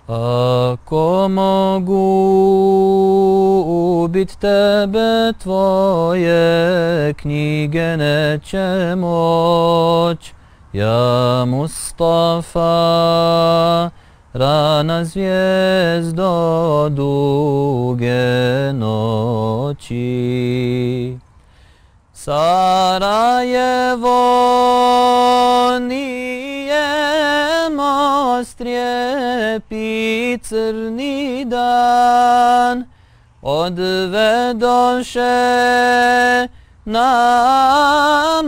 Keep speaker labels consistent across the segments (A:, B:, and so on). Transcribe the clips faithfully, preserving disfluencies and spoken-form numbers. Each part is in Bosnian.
A: Ako mogu ubit tebe, tvoje knjige neće moć. Ja Mustafa, rana zvijezdo duge noći. Sarajevo nije most rijepi crni dan, odvedoše nam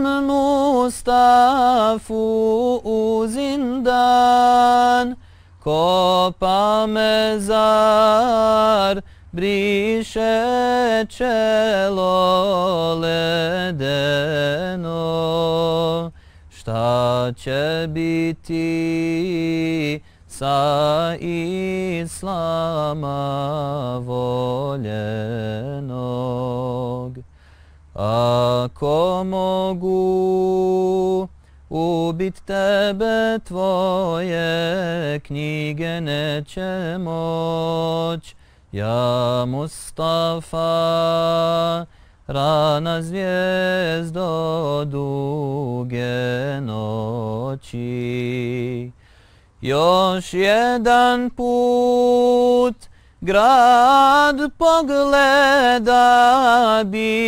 A: Mustafu u zindan. Kopa mezar, briše čelo ledeno. Šta će biti sa Islama voljenog? Ako mogu ubit tebe, tvoje knjige neće moć. Ja Mustafa, rana zvijezdo duge noći. Još jedan put grad pogleda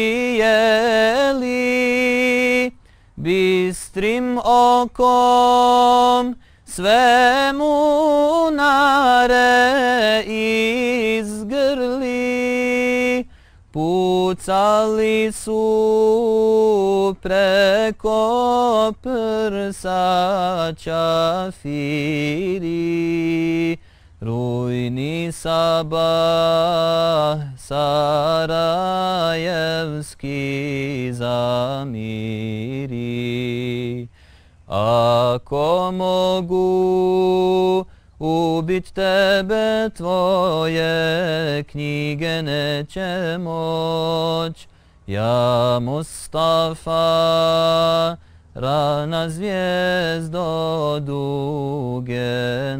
A: bijeli, bistrim okom sve munare izgrli. Pucali su preko prsa čafiri, rujni sabah sarajevski zamiri. Ako mogu ubit tebe, tvoje knjige neće moć. Ja Mustafa, rana zvijezdo duge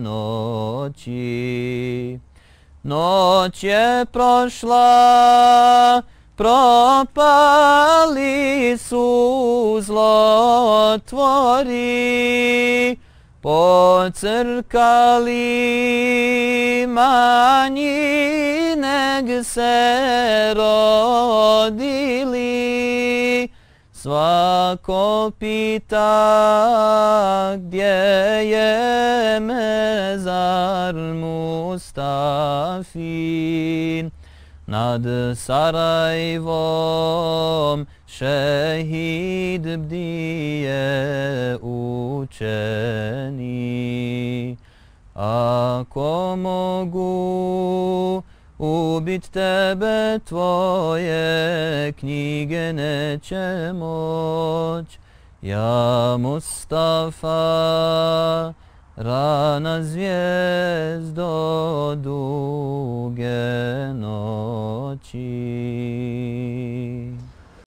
A: noći. Noć je prošla, propali su zlotvori, pocrkali manji neg se rodili. Svako pita gdje je mezar Mustafin. Nad Sarajvom šehid bdije učeni. Ako mogu ubit tebe, tvoje knjige neće moć. Ja Mustafa, rana zvijezdo duge noći.